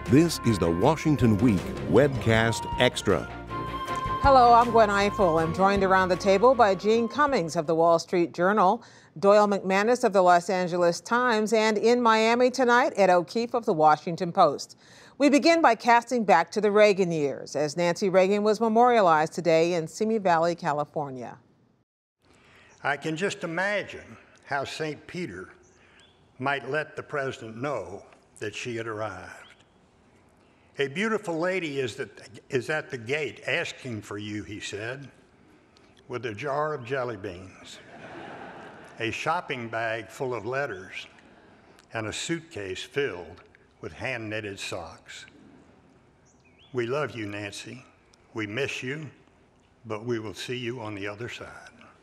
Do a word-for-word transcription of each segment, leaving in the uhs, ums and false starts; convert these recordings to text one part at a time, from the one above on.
This is the Washington Week Webcast Extra. Hello, I'm Gwen Eiffel. I'm joined around the table by Gene Cummings of the Wall Street Journal, Doyle McManus of the Los Angeles Times, and in Miami tonight, Ed O'Keefe of the Washington Post. We begin by casting back to the Reagan years, as Nancy Reagan was memorialized today in Simi Valley, California. I can just imagine how Saint Peter might let the president know that she had arrived. A beautiful lady is, that, is at the gate asking for you, he said, with a jar of jelly beans, a shopping bag full of letters, and a suitcase filled with hand-knitted socks. We love you, Nancy. We miss you, but we will see you on the other side.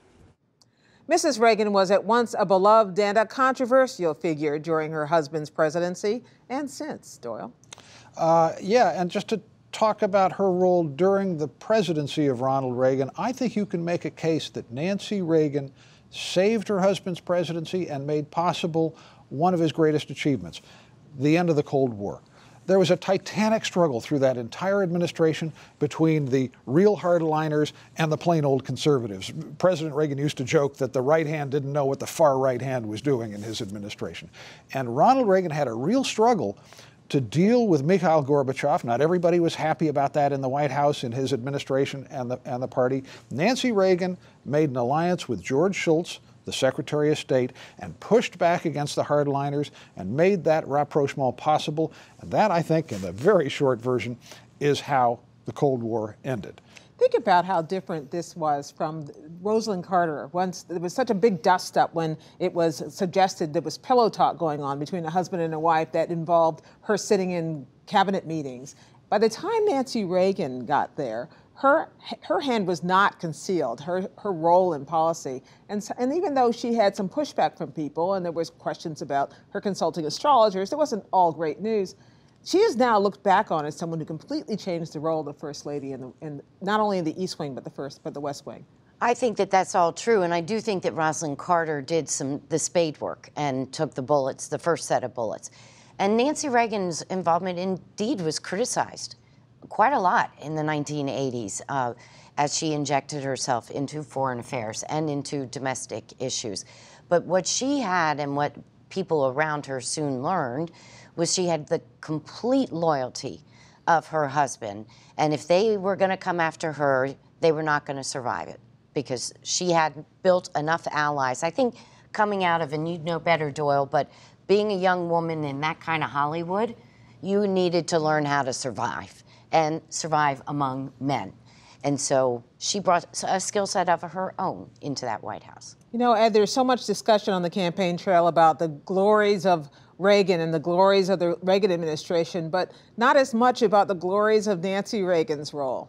Missus Reagan was at once a beloved and a controversial figure during her husband's presidency and since, Doyle. Uh, yeah, and just to talk about her role during the presidency of Ronald Reagan, I think you can make a case that Nancy Reagan saved her husband's presidency and made possible one of his greatest achievements, the end of the Cold War. There was a titanic struggle through that entire administration between the real hardliners and the plain old conservatives. President Reagan used to joke that the right hand didn't know what the far right hand was doing in his administration. And Ronald Reagan had a real struggle to deal with Mikhail Gorbachev. Not everybody was happy about that in the White House, in his administration and the, and the party. Nancy Reagan made an alliance with George Shultz, the Secretary of State, and pushed back against the hardliners and made that rapprochement possible. And that, I think, in the very short version, is how the Cold War ended. Think about how different this was from Rosalind Carter. Once there was such a big dust-up when it was suggested there was pillow talk going on between a husband and a wife that involved her sitting in cabinet meetings. By the time Nancy Reagan got there, her her hand was not concealed, her her role in policy. And, so, and even though she had some pushback from people and there was questions about her consulting astrologers, it wasn't all great news. She is now looked back on as someone who completely changed the role of the First Lady in, the, in not only in the East Wing, but the First, but the West Wing. I think that that's all true, and I do think that Rosalind Carter did some the spade work and took the bullets, the first set of bullets. And Nancy Reagan's involvement indeed was criticized quite a lot in the nineteen eighties uh, as she injected herself into foreign affairs and into domestic issues. But what she had and what people around her soon learned was she had the complete loyalty of her husband. And if they were going to come after her, they were not going to survive it because she had built enough allies. I think coming out of, and you'd know better, Doyle, but being a young woman in that kind of Hollywood, you needed to learn how to survive and survive among men. And so she brought a skill set of her own into that White House. You know, Ed, there's so much discussion on the campaign trail about the glories of Reagan and the glories of the Reagan administration, but not as much about the glories of Nancy Reagan's role.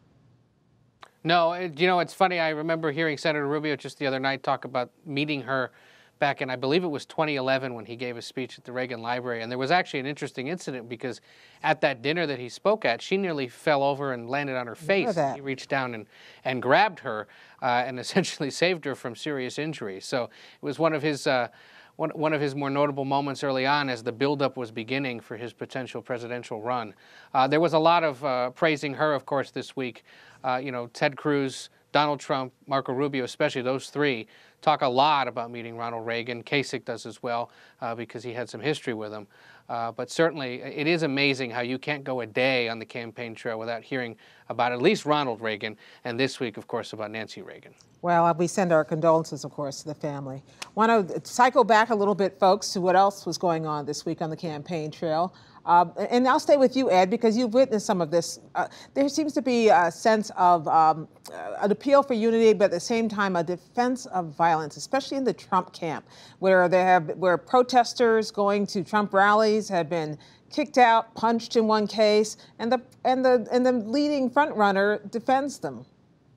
No, it, you know, it's funny. I remember hearing Senator Rubio just the other night talk about meeting her back in, I believe it was twenty eleven, when he gave a speech at the Reagan Library. And there was actually an interesting incident because at that dinner that he spoke at, she nearly fell over and landed on her face. He reached down and, and grabbed her uh, and essentially saved her from serious injury. So it was one of his uh, one, one of his more notable moments early on as the buildup was beginning for his potential presidential run. Uh, there was a lot of uh, praising her, of course, this week. Uh, you know, Ted Cruz, Donald Trump, Marco Rubio, especially those three, talk a lot about meeting Ronald Reagan. Kasich does as well uh, because he had some history with him. Uh, but certainly, it is amazing how you can't go a day on the campaign trail without hearing about at least Ronald Reagan, and this week, of course, about Nancy Reagan. Well, we send our condolences, of course, to the family. Want to cycle back a little bit, folks, to what else was going on this week on the campaign trail. Uh, and I'll stay with you, Ed, because you've witnessed some of this. Uh, there seems to be a sense of um, an appeal for unity, but at the same time, a defense of violence, especially in the Trump camp, where there have where protesters going to Trump rallies have been kicked out, punched in one case, and the and the and the leading frontrunner defends them.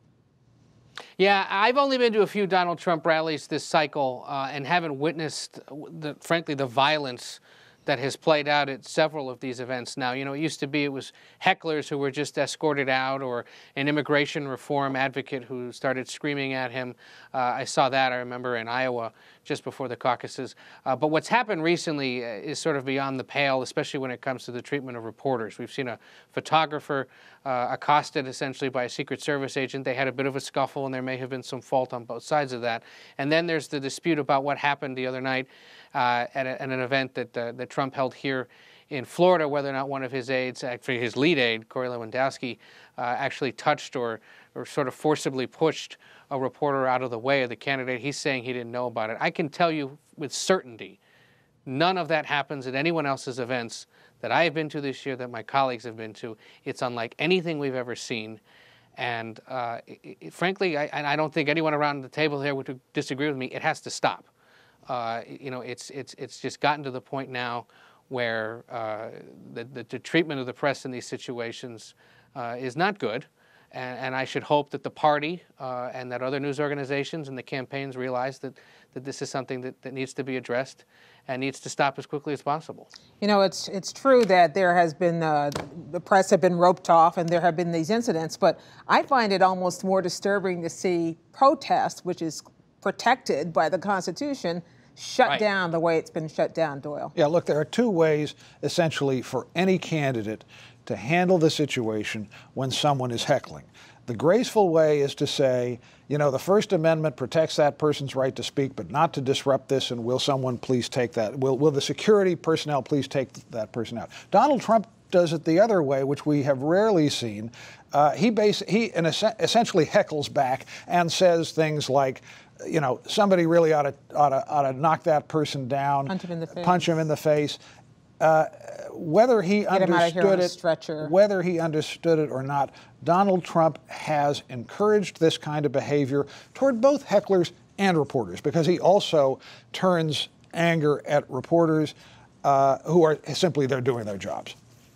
Yeah, I've only been to a few Donald Trump rallies this cycle uh, and haven't witnessed, the, frankly, the violence that has played out at several of these events now. You know, it used to be it was hecklers who were just escorted out, or an immigration reform advocate who started screaming at him. Uh, I saw that, I remember, in Iowa just before the caucuses. Uh, but what's happened recently is sort of beyond the pale, especially when it comes to the treatment of reporters. We've seen a photographer uh, accosted essentially by a Secret Service agent. They had a bit of a scuffle, and there may have been some fault on both sides of that. And then there's the dispute about what happened the other night uh, at, a, at an event that, uh, that Trump held here in Florida, whether or not one of his aides, actually his lead aide, Corey Lewandowski, uh, actually touched or, or sort of forcibly pushed a reporter out of the way of the candidate. He's saying he didn't know about it. I can tell you with certainty, none of that happens at anyone else's events that I have been to this year, that my colleagues have been to. It's unlike anything we've ever seen. And uh, it, it, frankly, I, and I don't think anyone around the table here would disagree with me, it has to stop. Uh, you know, it's, it's, it's just gotten to the point now where uh, the, the, the treatment of the press in these situations uh, is not good. And, and I should hope that the party uh, and that other news organizations and the campaigns realize that, that this is something that, that needs to be addressed and needs to stop as quickly as possible. You know, it's it's true that there has been, uh, the press have been roped off and there have been these incidents, but I find it almost more disturbing to see protest, which is protected by the Constitution, shut Right. down the way it's been shut down, Doyle. Yeah, look, there are two ways, essentially, for any candidate to handle the situation when someone is heckling. The graceful way is to say, you know, the First Amendment protects that person's right to speak, but not to disrupt this, and will someone please take that? Will, will the security personnel please take that person out? Donald Trump does it the other way, which we have rarely seen. Uh, he, base, he in es essentially heckles back and says things like, you know, somebody really ought to, ought to, ought to knock that person down, Punch him in the face. Punch him in the face. Uh, whether he Get him out of here on understood a it, stretcher. whether he understood it or not, Donald Trump has encouraged this kind of behavior toward both hecklers and reporters, because he also turns anger at reporters uh, who are simply there doing their jobs.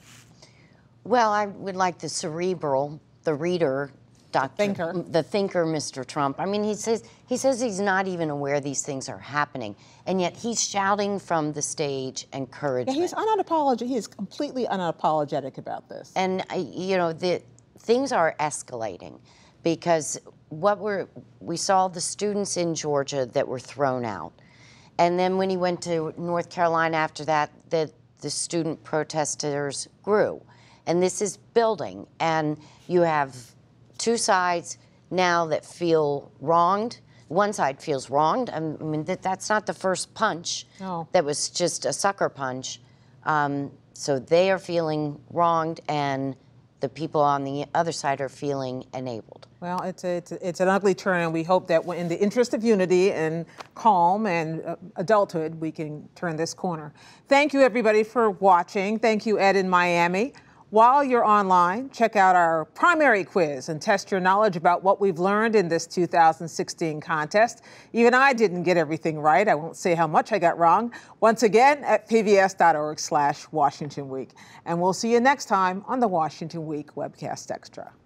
Well, I would like the cerebral, the reader, Doctor Thinker. the thinker, Mister Trump. I mean, he says he says he's not even aware these things are happening, and yet he's shouting from the stage encouragement. Yeah, he's unapologetic. He is completely unapologetic about this. And uh, you know, the things are escalating because what we're we saw the students in Georgia that were thrown out, and then when he went to North Carolina after that, the the student protesters grew, and this is building, and you have two sides now that feel wronged. One side feels wronged. I mean, that, that's not the first punch. No. That was just a sucker punch. Um, so they are feeling wronged, and the people on the other side are feeling enabled. Well, it's, a, it's, a, it's an ugly turn, and we hope that in the interest of unity and calm and uh, adulthood, we can turn this corner. Thank you, everybody, for watching. Thank you, Ed in Miami. While you're online, check out our primary quiz and test your knowledge about what we've learned in this two thousand sixteen contest. Even I didn't get everything right. I won't say how much I got wrong. Once again, at p b s dot org slash Washington Week. And we'll see you next time on the Washington Week Webcast Extra.